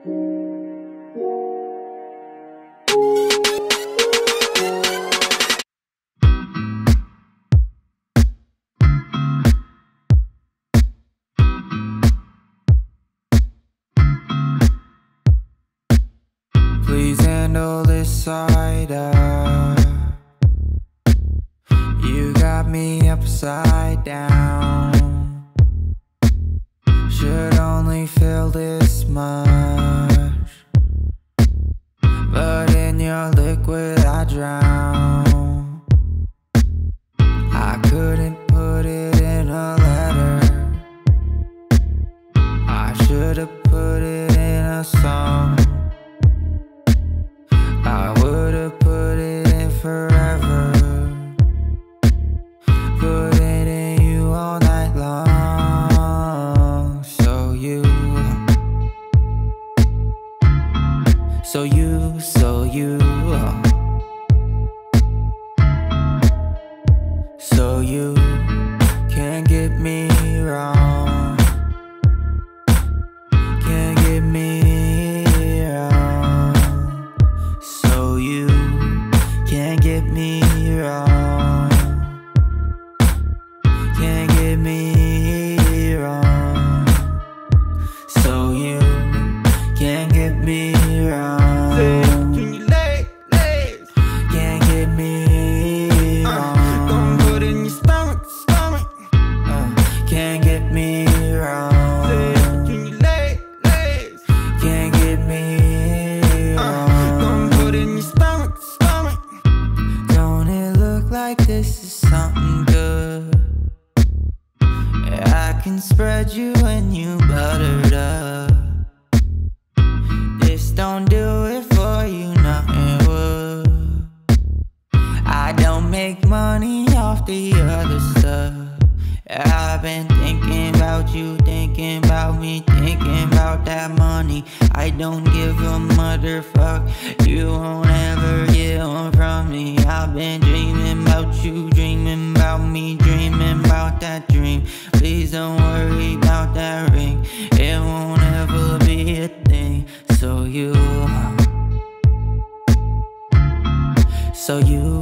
Please handle this side up. You got me upside down. Should only feel this much, but in your liquid I drown. I couldn't put it in a letter. I should've put it in a song. I would've put it in forever, put it in you all night long. So you, so you, so you, so you can't get me wrong, can't get me wrong. So you can't get me wrong, can't get me wrong. So you can't get me wrong, can't get me wrong. Don't put it in your stomach, stomach. Can't get me wrong, can't get me wrong. Don't put it in your stomach, stomach. Don't it look like this is something good? Yeah, I can spread you when you buttered up. This don't do it for you, nothing would. I don't make money off the other stuff. I've been thinking about you, thinking about me, thinking about that money. I don't give a motherfuck. You won't ever get one from me. I've been dreaming about you, dreaming about me, dreaming about that dream. Please don't worry about that ring, it won't ever be a thing. So you, so you